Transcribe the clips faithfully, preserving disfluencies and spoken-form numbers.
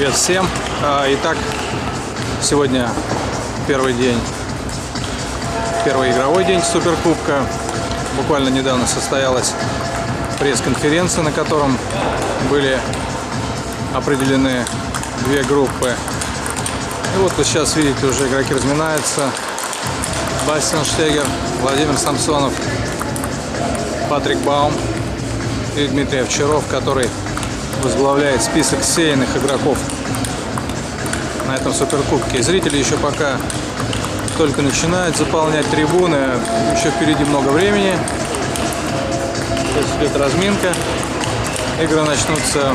Привет всем! Итак, сегодня первый день, первый игровой день Суперкубка. Буквально недавно состоялась пресс-конференция, на котором были определены две группы. И вот вы сейчас видите, уже игроки разминаются. Бастиан Штегер, Владимир Самсонов, Патрик Баум и Дмитрий Овчаров, который возглавляет список сеянных игроков на этом Суперкубке. И зрители еще пока только начинают заполнять трибуны. Еще впереди много времени. Сейчас идет разминка. Игры начнутся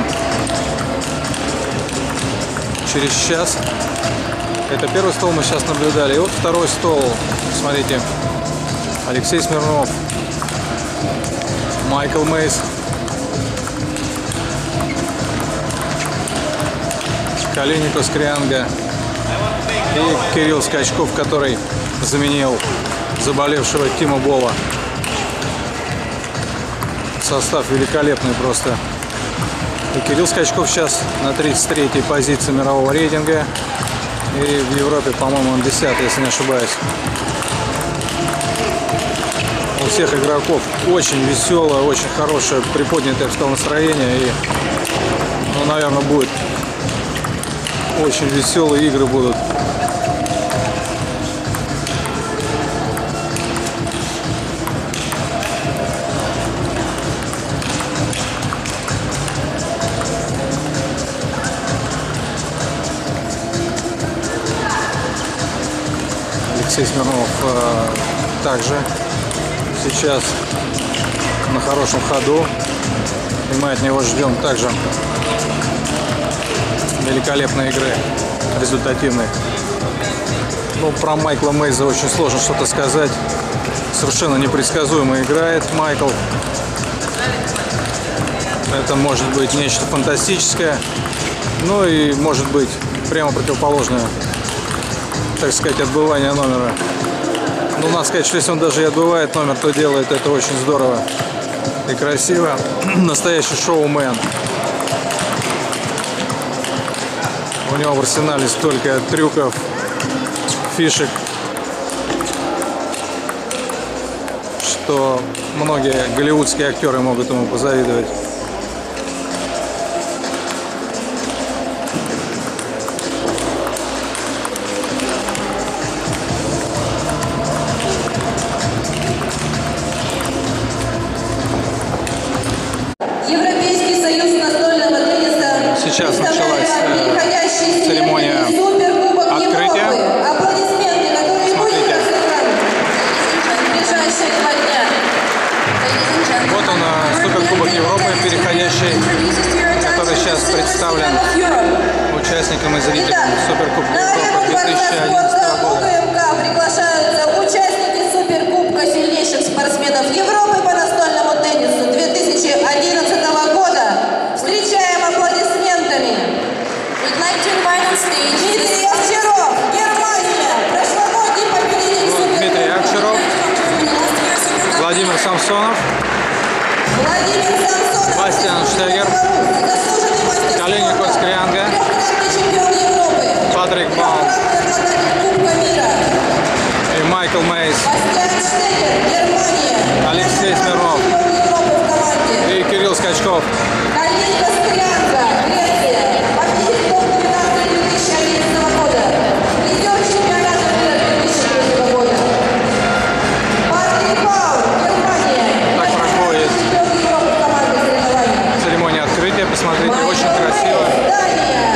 через час. Это первый стол мы сейчас наблюдали. И вот второй стол. Смотрите. Алексей Смирнов, Майкл Мейс, Калинико Скрянга и Кирилл Скачков, который заменил заболевшего Тима Бола. Состав великолепный просто. И Кирилл Скачков сейчас на тридцать третьей позиции мирового рейтинга. И в Европе, по-моему, он десятый, если не ошибаюсь. У всех игроков очень веселое, очень хорошее, приподнятое, я бы сказал, настроение. И, ну, наверное, будет очень веселые игры будут. Алексей Смирнов э, также сейчас на хорошем ходу, и мы от него ждем также великолепные игры, результативные. Ну, про Майкла Мейза очень сложно что-то сказать. Совершенно непредсказуемо играет Майкл. Это может быть нечто фантастическое, ну и может быть прямо противоположное, так сказать, отбывание номера. Ну, надо сказать, что если он даже и отбывает номер, то делает это очень здорово и красиво. Настоящий шоумен. У него в арсенале столько трюков, фишек, что многие голливудские актеры могут ему позавидовать. Европейский союз настольного тенниса. Сейчас началась э, церемония открытия. Аплодисменты, которые Смотрите. ближайшие два дня. Вот он, Суперкубок Европы, переходящий, который сейчас представлен участникам и зрителям Суперкубка Европы две тысячи одиннадцатого года. Приглашаются участники Суперкубка сильнейших спортсменов Европы по настольному теннису две тысячи одиннадцатого года. Встречаем аплодисментами. Дмитрий Овчаров, Германия, прошлогодний победитель Суперкубка. Дмитрий Овчаров, Владимир Самсонов, Владимир Самсонов, Бастиан Штегер, Калинико Скрянга, Патрик Баум и Майкл Мейс, Алексей Смирнов и Кирилл Скачков. Калинико Скрянга, Греция, победитель топ-двенадцать две тысячи одиннадцатого года, призер чемпионата мира две тысячи третьего года. Патрик Баум, Германия. Так проходит Чемпион Европы в командных соревнованиях. церемония открытия. Посмотрите, очень красиво. Дания,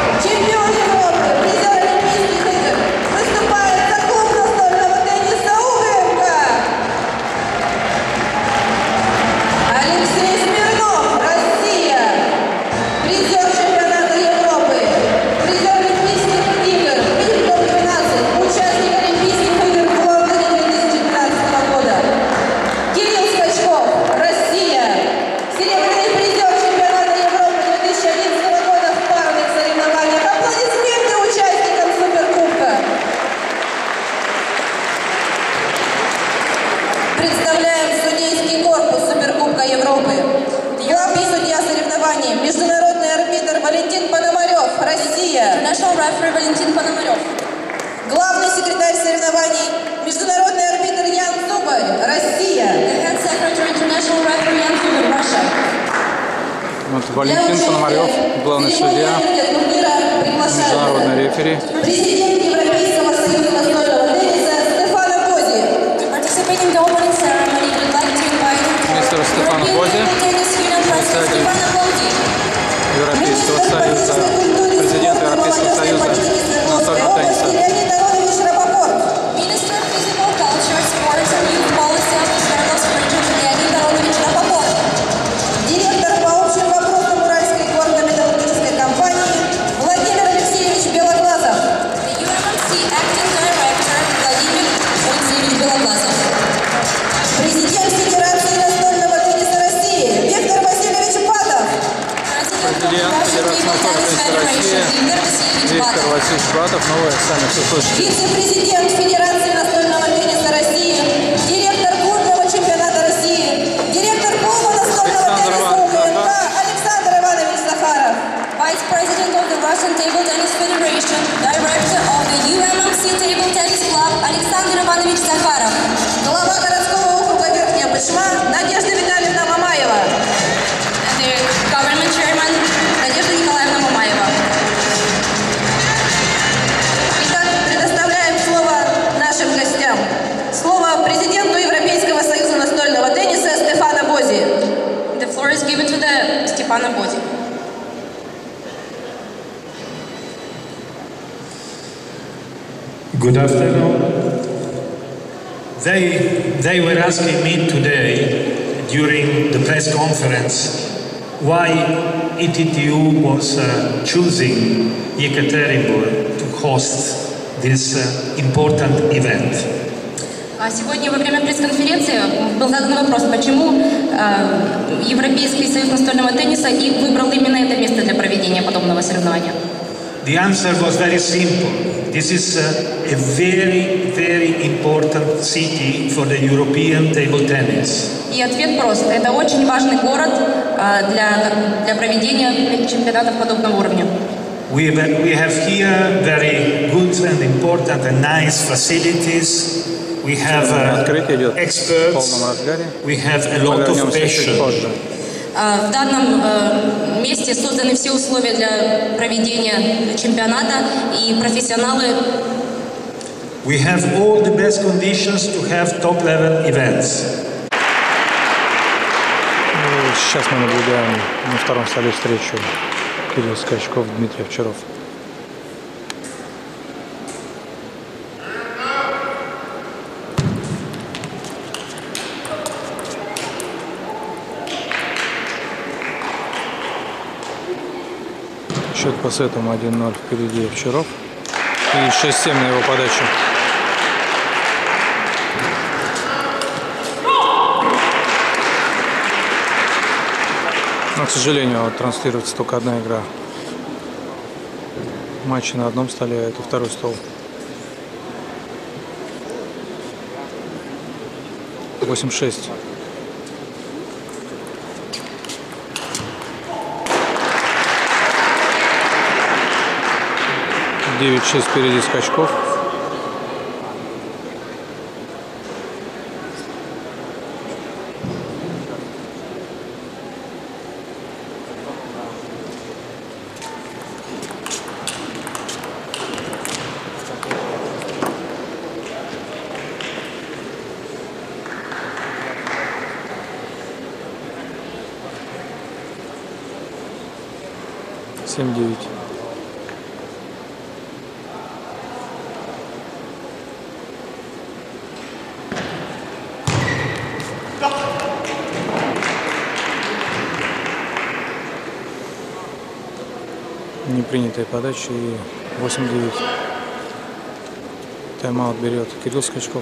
чемпион Европы, призер Олимпийских игр, выступает за клуб настольного тенниса referee Valentin Ponomarev. Главный секретарь соревнований, международный арбитр Ян Зубарь, Россия. The head secretary, international referee Jan Zubin, Russia. Вот Валентин Пономарев, главный судья, международный рефери. Президент Европейского союза настольного тенниса Стефано Бози. To participate in the opening ceremony, we'd like to invite Мистер Стефано Бози, European Tennis Union President Stefano Bozi. Европейского союза, президент Европейского союза настольного тенниса. Minister of Physical Culture, Sports and Youth Policy of the Свердловск region Леонид Аронович Рапопорт. Директор по общим вопросам Уральской горно-металлургической компании Владимир Алексеевич Белоглазов. The U M M C Acting Director Владимир Алексеевич Белоглазов. Президент Федерации настольного тенниса России Виктор Васильевич Батов. Президент Федерации настольного тенниса России Виктор Васильевич Батов, ну вы сами все слышите. Вице-президент Федерации настольного тенниса России, директор клубного чемпионата России, директор клуба настольного тенниса УГНК Александр Иванович Захаров. Vice President of the Russian Table Tennis Federation, Director of the U M M C Table Tennis Club Александр Иванович Захаров. Глава городского округа Верхняя Пышма Надежда Витальевна Мамаева. And the Government Chairman Надежда Николаевна Мамаева. Итак, предоставляем слово нашим гостям. Слово президенту Европейского союза настольного тенниса Стефано Бози. The floor is given to the Stefano Bozi. Good afternoon. They, they were asking me today during the press conference why E T T U was uh, choosing Yekaterinburg to host this uh, important event. А сегодня во время пресс-конференции был задан вопрос, почему э, Европейский союз настольного тенниса и выбрал именно это место для проведения подобного соревнования. The answer was very simple. This is uh, a very, very important city for the European table tennis. И ответ прост. Это очень важный город э, для, для проведения чемпионатов подобного уровня. We have, we have here very good and important and nice facilities. We have uh, experts. We have a lot of passion. В данном э, месте созданы все условия для проведения чемпионата и профессионалы. We have all the best conditions to have top-level events. Сейчас мы наблюдаем на втором столе встречу Кирилл Скачков, Дмитрий Овчаров. Счет по сетам один ноль впереди Овчаров. И шесть семь на его подачу. Но, к сожалению, транслируется только одна игра. Матчи на одном столе, а это второй стол. восемь шесть. девять шесть впереди Скачков. семь девять. Непринятая подача и восемь девять. Тайм-аут берет Кирилл Скачков.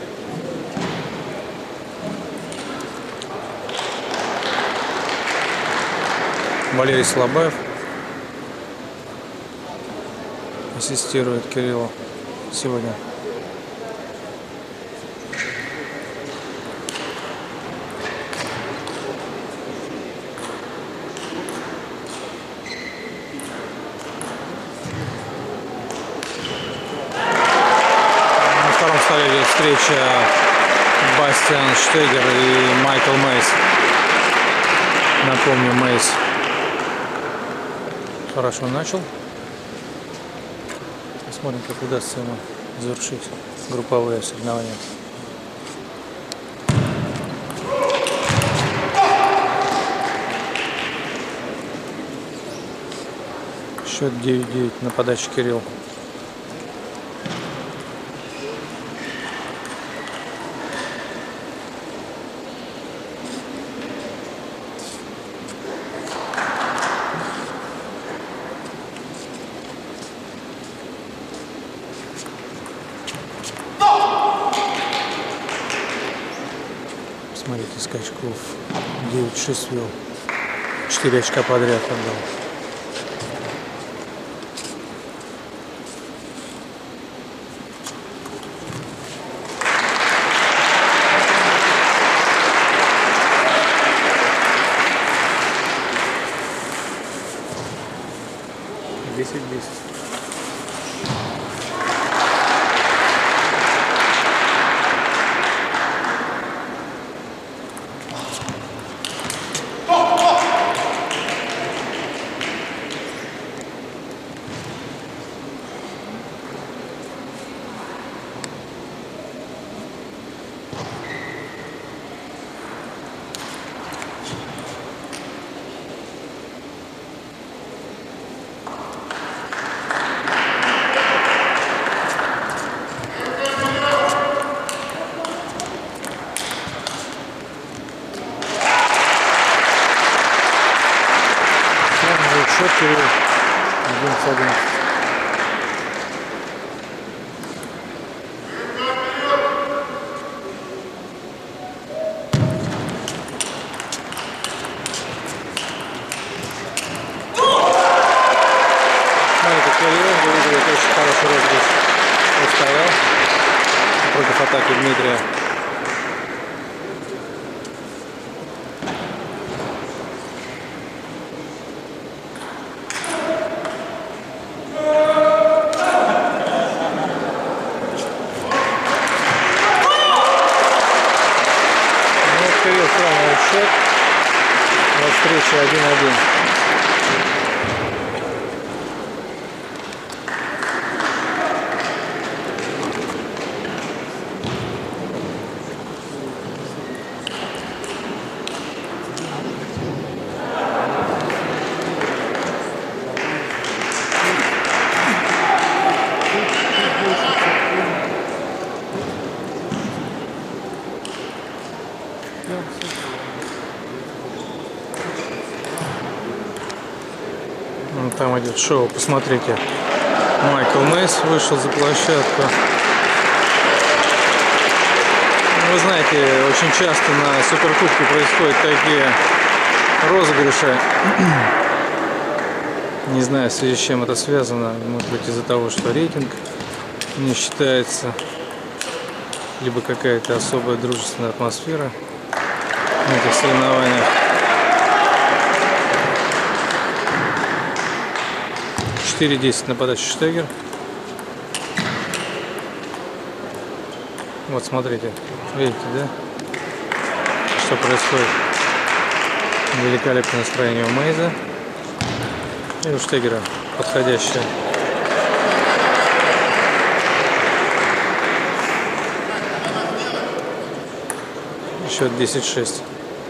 Валерий Слабаев ассистирует Кириллу сегодня. столе идет встреча Бастиан Штегер и Майкл Мейс. Напомню, Мейс хорошо начал. Посмотрим, как удастся ему завершить групповые соревнования. Счет девять девять на подаче Кирилл. Смотрите, Скачков девять шесть вел. четыре очка подряд отдал. десять десять. Счет Кирилл одиннадцать одиннадцать. Смотрите, Кирилл выигрывает очень хороший розыгрыш. Устоял против атаки Дмитрия. Кирилл сравнивает счет на встрече один один. Там идет шоу, посмотрите. Майкл Мейс вышел за площадку. Вы знаете, очень часто на Суперкубке происходят такие розыгрыши. Не знаю, в связи с чем это связано. Может быть, из-за того, что рейтинг не считается, либо какая-то особая дружественная атмосфера на этих соревнованиях. четыре десять на подачу Штегер. Вот смотрите, видите, да, что происходит. Великолепное настроение у Мейза и у Штегера подходящее. Счет десять шесть.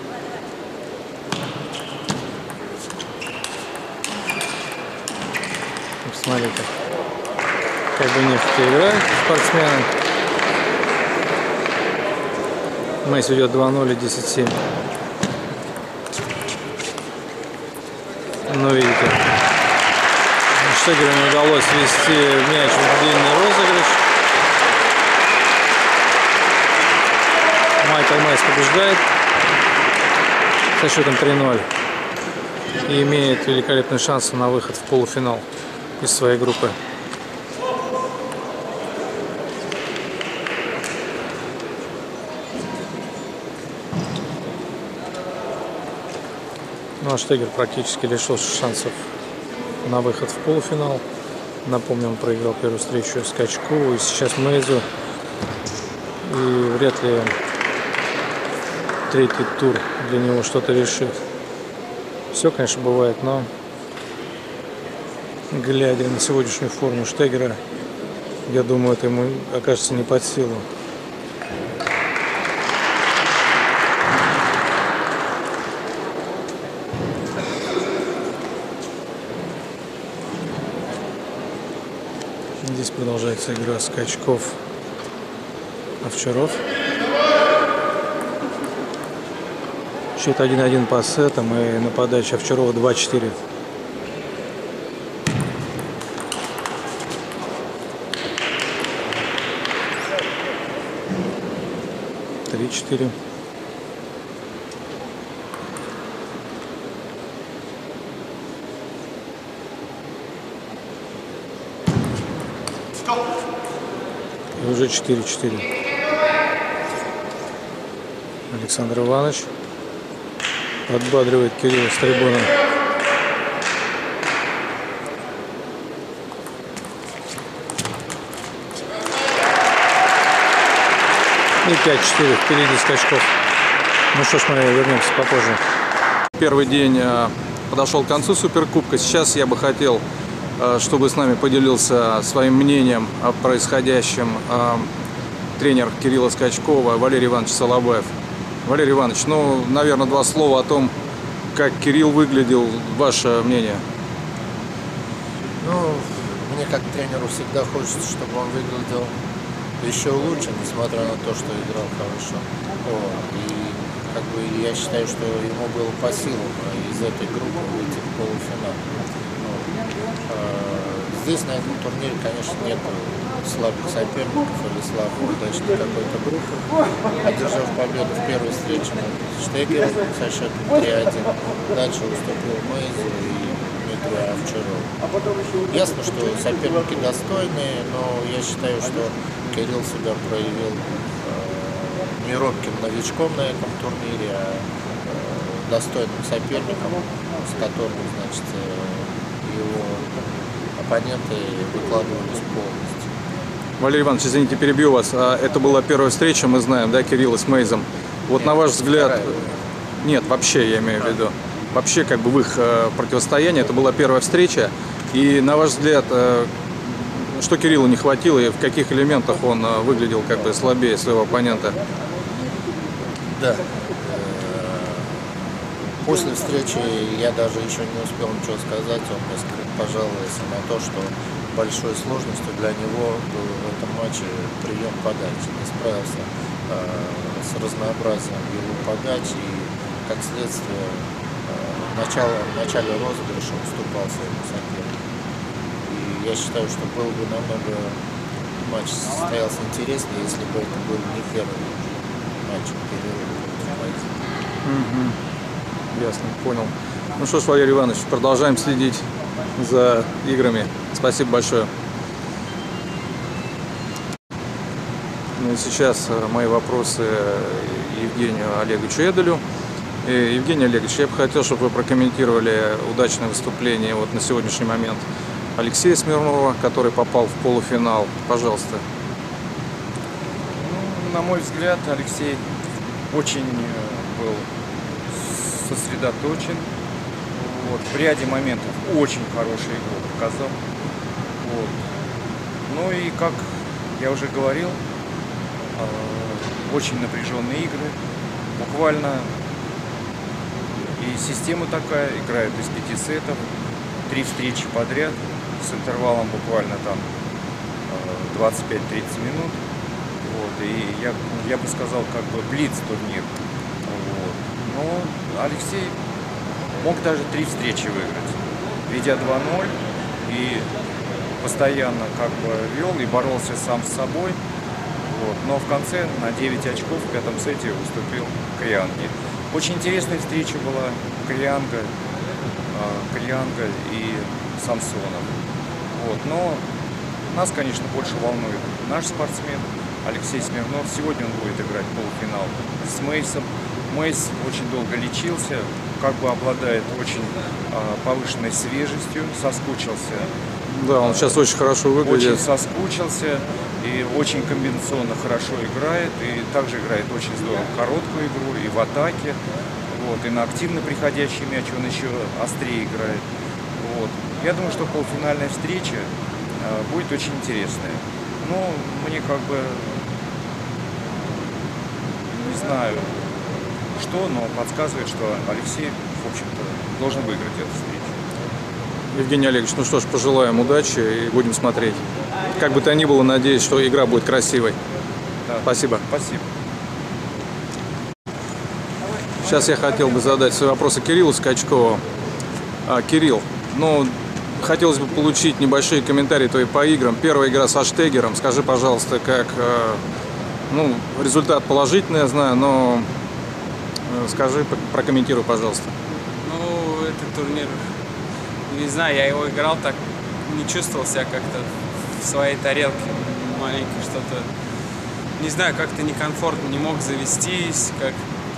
Смотрите, как бы нефть играют спортсмены. Мейс ведет два ноль и десять семь. Ну, видите, Штегеру не удалось ввести мяч в длинный розыгрыш. Майкл Мейс побеждает со счетом три ноль и имеет великолепный шанс на выход в полуфинал из своей группы. Ну а Штегер практически лишился шансов на выход в полуфинал. Напомню, он проиграл первую встречу Скачкову, и сейчас Мейзу И вряд ли третий тур для него что-то решит. Все, конечно, бывает, но глядя на сегодняшнюю форму Штегера, я думаю, это ему окажется не под силу. Здесь продолжается игра скачков Овчаров. Счет один-один по сетам, и на подаче Овчарова два-четыре. три-четыре. И уже четыре-четыре. Александр Иванович подбадривает Кирилла с трибуны. И пять-четыре впереди скачков. Ну что ж, мы вернемся попозже. Первый день подошел к концу Суперкубка. Сейчас я бы хотел, чтобы с нами поделился своим мнением о происходящем тренер Кирилла Скачкова Валерий Иванович Салабаев. Валерий Иванович, ну, наверное, два слова о том, как Кирилл выглядел, ваше мнение. Ну, мне как тренеру всегда хочется, чтобы он выглядел еще лучше, несмотря на то, что играл хорошо. Вот. И как бы я считаю, что ему было по силам из этой группы выйти в полуфинал. Ну, э, здесь на этом турнире, конечно, нет слабых соперников или слабой удачной какой-то группы. Одержав победу в первой встрече Штегер со счетом три-один. Дальше уступил Мейзу и Дмитрию Овчарову. Ясно, что соперники достойные, но я считаю, что Кирилл себя проявил э, не робким новичком на этом турнире, а э, достойным соперником, с которым, значит, э, его оппоненты выкладывались полностью. Валерий Иванович, извините, перебью вас. Это была первая встреча, мы знаем, да, Кирилла с Мейзом. Вот Нет, на ваш взгляд... Вторая. Нет, вообще, я имею в виду. Вообще, как бы в их э, противостоянии, это была первая встреча. И на ваш взгляд, э, что Кириллу не хватило и в каких элементах он э, выглядел как бы слабее своего оппонента? Да. После встречи я даже еще не успел ничего сказать. Он несколько пожаловался на то, что большой сложностью для него был в этом матче прием подач. Не справился э, с разнообразием его подач и, как следствие, э, начало, в начале розыгрыша уступал своему сопернику. И я считаю, что был бы намного матч состоялся интереснее, если бы это был не первый матч Кирилла против Мейза. Ясно, понял. Ну что ж, Валерий Иванович, продолжаем следить за играми. Спасибо большое. Ну и сейчас мои вопросы Евгению Олеговичу Эделю. И, Евгений Олегович, я бы хотел, чтобы вы прокомментировали удачное выступление вот на сегодняшний момент Алексея Смирнова, который попал в полуфинал. Пожалуйста. Ну, на мой взгляд, Алексей очень был сосредоточен. Вот, в ряде моментов очень хорошую игру показал. Вот. Ну и, как я уже говорил, э, очень напряженные игры. Буквально и система такая, играют из пяти сетов, три встречи подряд с интервалом буквально там э, двадцать пять-тридцать минут. Вот. И я, я бы сказал, как бы блиц-турнир. Вот. Но Алексей мог даже три встречи выиграть, ведя два ноль, и постоянно как бы вел и боролся сам с собой. Вот. Но в конце на девять очков в пятом сете уступил Крианге. Очень интересная встреча была Крианга, Крианга и Самсонов. Вот. Но нас, конечно, больше волнует наш спортсмен Алексей Смирнов. Сегодня он будет играть полуфинал с Мейсом. Мейс очень долго лечился, как бы обладает очень э, повышенной свежестью, соскучился Да, он сейчас очень хорошо выглядит. Очень соскучился и очень комбинационно хорошо играет. И также играет очень здорово короткую игру и в атаке. Вот, и на активно приходящий мяч он еще острее играет. Вот. Я думаю, что полуфинальная встреча э, будет очень интересная. Но мне как бы не знаю что, но подсказывает, что Алексей, в общем-то, должен выиграть эту встречу. Евгений Олегович, ну что ж, пожелаем удачи и будем смотреть. Как бы то ни было, надеюсь, что игра будет красивой. Да. Спасибо. Спасибо. Сейчас я хотел бы задать свои вопросы Кириллу Скачкову. А, Кирилл, ну, хотелось бы получить небольшие комментарии твои по играм. Первая игра со Штегером. Скажи, пожалуйста, как, ну, результат положительный, я знаю, но скажи, прокомментируй, пожалуйста. Ну, этот турнир, не знаю, я его играл так, не чувствовал себя как-то в своей тарелке, маленько что-то, не знаю, как-то некомфортно, не мог завестись, как,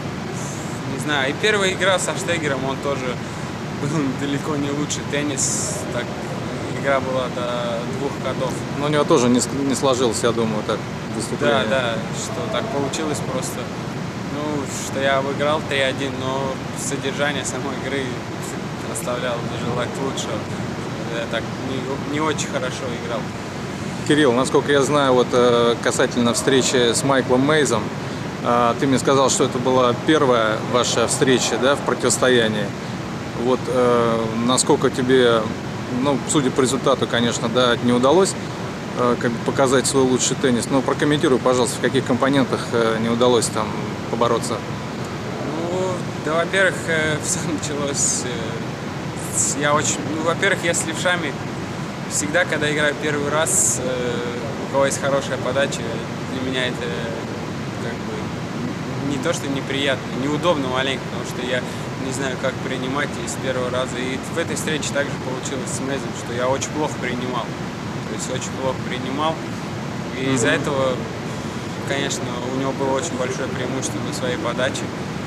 не знаю. И первая игра со Штегером, он тоже был далеко не лучший теннис, так, игра была до двух ходов. Но у него тоже не, не сложилось, я думаю, так, выступление. Да, да, что так получилось просто. Ну, что я выиграл три один, но содержание самой игры оставляло желать лучшего. Я так не, не очень хорошо играл. Кирилл, насколько я знаю, вот касательно встречи с Майклом Мейзом, ты мне сказал, что это была первая ваша встреча, да, в противостоянии. Вот насколько тебе, ну, судя по результату, конечно, да, не удалось как бы показать свой лучший теннис. Но прокомментируй, пожалуйста, в каких компонентах не удалось там побороться. Ну, да, во-первых, все началось. Я очень, ну, во-первых, я с левшами всегда, когда играю первый раз, у кого есть хорошая подача, для меня это как бы не то, что неприятно, неудобно маленько, потому что я не знаю, как принимать и с первого раза. И в этой встрече также получилось с Мейзом, что я очень плохо принимал. То есть очень плохо принимал. И mm-hmm. из-за этого, конечно, у него было очень большое преимущество на своей подаче.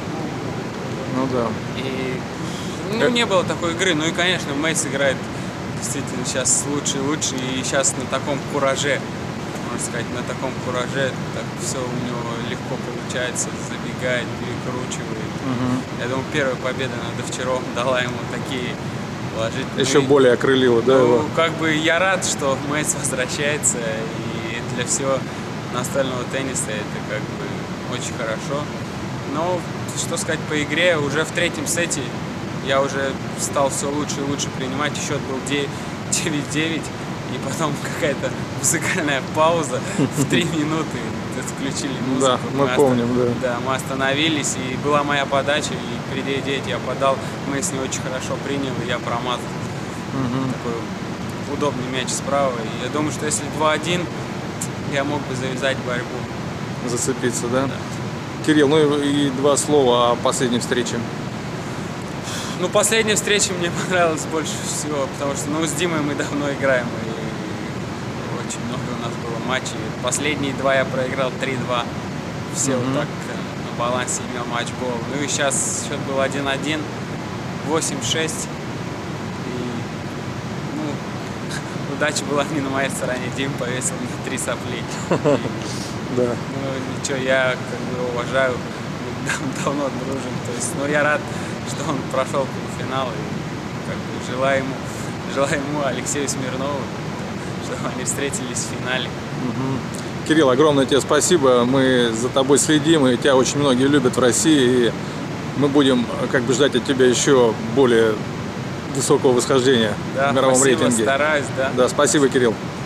Ну да. И ну, не было такой игры. Ну и, конечно, Мейс играет действительно сейчас лучше и лучше. И сейчас на таком кураже, можно сказать, на таком кураже так все у него легко получается. Забегает, перекручивает. Mm-hmm. Я думаю, первая победа над Овчаровым дала ему такие положительные. Еще более окрылило, да, ну, его? Как бы я рад, что Мейс возвращается. И для всего настольного тенниса это как бы очень хорошо. Но, что сказать по игре, уже в третьем сете я уже стал все лучше и лучше принимать. Счет был девять девять. И потом какая-то музыкальная пауза в три минуты. Включили музыку. Да, мы, мы помним, ост... да. Да, мы остановились, и была моя подача, и при девять девять я подал. Мейс не очень хорошо принял, и я промазал. Угу. Такой удобный мяч справа. И я думаю, что если два один, я мог бы завязать борьбу. Зацепиться, да? Да. Кирилл, ну и два слова о последней встрече. Ну, последняя встреча мне понравилась больше всего, потому что, ну, с Димой мы давно играем, и очень много у нас было матчей. Последние два я проиграл три два. Все mm-hmm. вот так на балансе имел матчбол. Ну и сейчас счет был один один, восемь шесть. И, ну, удача была не на моей стороне. Дим повесил мне три сопли. Да. Ну, ничего, я как бы уважаю, давно дружим. То есть, ну, я рад, что он прошел полуфинал, и как бы желаю ему, желаю ему, Алексею Смирнову, чтобы они встретились в финале. Угу. Кирилл, огромное тебе спасибо, мы за тобой следим, и тебя очень многие любят в России, и мы будем как бы ждать от тебя еще более высокого восхождения да, в мировом спасибо, рейтинге. Стараюсь, да. Да, спасибо, Кирилл.